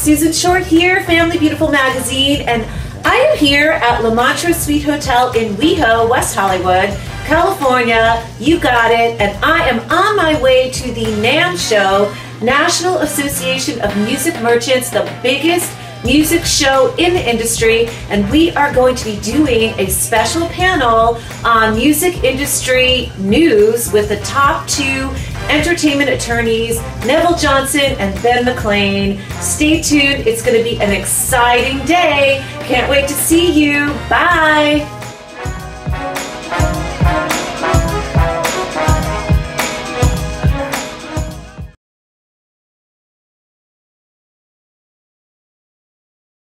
Susan Short here, Family Beautiful Magazine, and I am here at La Mantra Suite Hotel in WeHo, West Hollywood, California. You got it. And I am on my way to the NAMM show, National Association of Music Merchants, the biggest music show in the industry, and we are going to be doing a special panel on music industry news with the top two entertainment attorneys, Neville Johnson and Ben McLean. Stay tuned. It's going to be an exciting day. Can't wait to see you. Bye.